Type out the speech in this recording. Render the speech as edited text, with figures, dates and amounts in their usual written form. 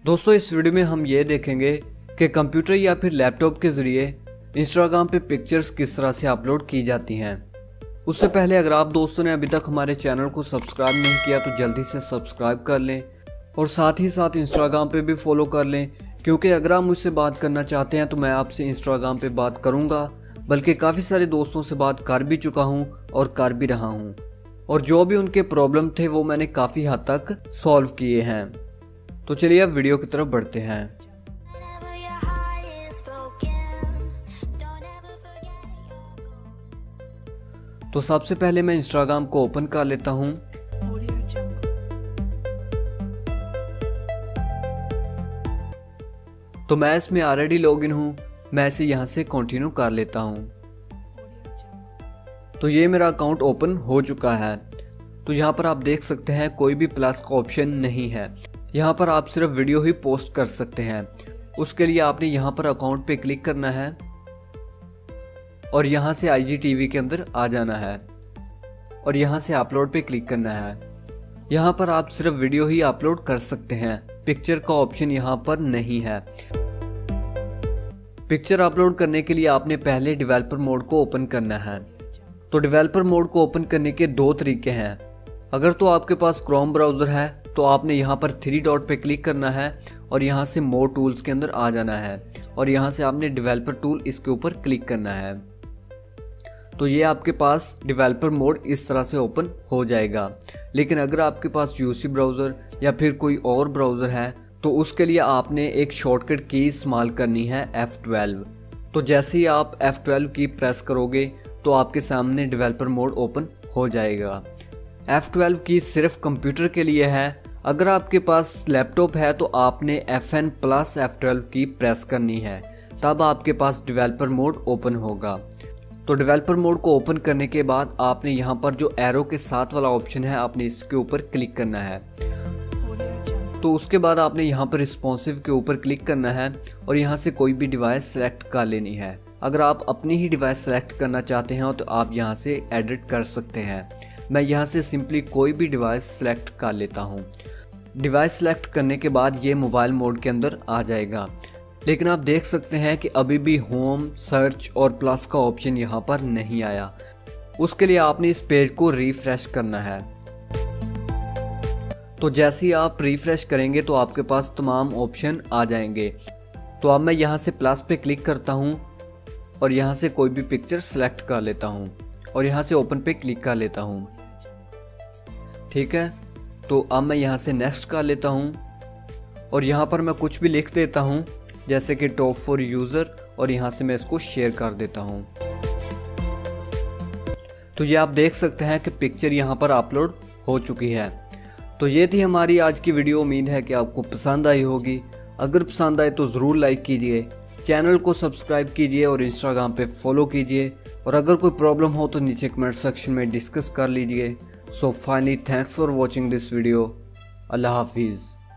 दोस्तों इस वीडियो में हम ये देखेंगे कि कंप्यूटर या फिर लैपटॉप के ज़रिए इंस्टाग्राम पे पिक्चर्स किस तरह से अपलोड की जाती हैं। उससे पहले अगर आप दोस्तों ने अभी तक हमारे चैनल को सब्सक्राइब नहीं किया तो जल्दी से सब्सक्राइब कर लें और साथ ही साथ इंस्टाग्राम पे भी फॉलो कर लें, क्योंकि अगर आप मुझसे बात करना चाहते हैं तो मैं आपसे इंस्टाग्राम पे बात करूँगा, बल्कि काफ़ी सारे दोस्तों से बात कर भी चुका हूँ और कर भी रहा हूँ, और जो भी उनके प्रॉब्लम थे वो मैंने काफ़ी हद तक सॉल्व किए हैं। तो चलिए अब वीडियो की तरफ बढ़ते हैं। तो सबसे पहले मैं इंस्टाग्राम को ओपन कर लेता हूं। तो मैं इसमें ऑलरेडी लॉगिन हूं, मैं इसे यहां से कंटिन्यू कर लेता हूं। तो ये मेरा अकाउंट ओपन हो चुका है। तो यहाँ पर आप देख सकते हैं कोई भी प्लस का ऑप्शन नहीं है। यहाँ पर आप सिर्फ वीडियो ही पोस्ट कर सकते हैं। उसके लिए आपने यहाँ पर अकाउंट पे क्लिक करना है और यहाँ से IGTV के अंदर आ जाना है और यहाँ से अपलोड पे क्लिक करना है। यहाँ पर आप सिर्फ वीडियो ही अपलोड कर सकते हैं, पिक्चर का ऑप्शन यहाँ पर नहीं है। पिक्चर अपलोड करने के लिए आपने पहले डेवलपर मोड को ओपन करना है। तो डेवलपर मोड को ओपन करने के दो तरीके हैं। अगर तो आपके पास क्रोम ब्राउज़र है तो आपने यहाँ पर 3 डॉट पे क्लिक करना है और यहाँ से मोर टूल्स के अंदर आ जाना है और यहाँ से आपने डेवलपर टूल इसके ऊपर क्लिक करना है। तो ये आपके पास डेवलपर मोड इस तरह से ओपन हो जाएगा। लेकिन अगर आपके पास UC ब्राउज़र या फिर कोई और ब्राउज़र है तो उसके लिए आपने एक शॉर्टकट की इस्तेमाल करनी है F12। तो जैसे ही आप F12 की प्रेस करोगे तो आपके सामने डेवलपर मोड ओपन हो जाएगा। F12 की सिर्फ कंप्यूटर के लिए है। अगर आपके पास लैपटॉप है तो आपने FN प्लस F12 की प्रेस करनी है, तब आपके पास डेवलपर मोड ओपन होगा। तो डेवलपर मोड को ओपन करने के बाद आपने यहाँ पर जो एरो के साथ वाला ऑप्शन है आपने इसके ऊपर क्लिक करना है। तो उसके बाद आपने यहाँ पर रिस्पॉन्सिव के ऊपर क्लिक करना है और यहाँ से कोई भी डिवाइस सेलेक्ट कर लेनी है। अगर आप अपनी ही डिवाइस सेलेक्ट करना चाहते हैं तो आप यहाँ से एडिट कर सकते हैं। मैं यहाँ से सिंपली कोई भी डिवाइस सेलेक्ट कर लेता हूँ। डिवाइस सेलेक्ट करने के बाद ये मोबाइल मोड के अंदर आ जाएगा। लेकिन आप देख सकते हैं कि अभी भी होम, सर्च और प्लस का ऑप्शन यहाँ पर नहीं आया। उसके लिए आपने इस पेज को रिफ्रेश करना है। तो जैसे ही आप रिफ्रेश करेंगे तो आपके पास तमाम ऑप्शन आ जाएंगे। तो अब मैं यहाँ से प्लस पे क्लिक करता हूँ और यहाँ से कोई भी पिक्चर सेलेक्ट कर लेता हूँ और यहाँ से ओपन पे क्लिक कर लेता हूँ। ठीक है, तो अब मैं यहाँ से नेक्स्ट कर लेता हूँ और यहाँ पर मैं कुछ भी लिख देता हूँ, जैसे कि टॉप फॉर यूज़र, और यहाँ से मैं इसको शेयर कर देता हूँ। तो ये आप देख सकते हैं कि पिक्चर यहाँ पर अपलोड हो चुकी है। तो ये थी हमारी आज की वीडियो। उम्मीद है कि आपको पसंद आई होगी। अगर पसंद आए तो ज़रूर लाइक कीजिए, चैनल को सब्सक्राइब कीजिए और इंस्टाग्राम पे फॉलो कीजिए। और अगर कोई प्रॉब्लम हो तो नीचे कमेंट सेक्शन में डिस्कस कर लीजिए। So finally thanks for watching this video. अल्लाह हाफिज़।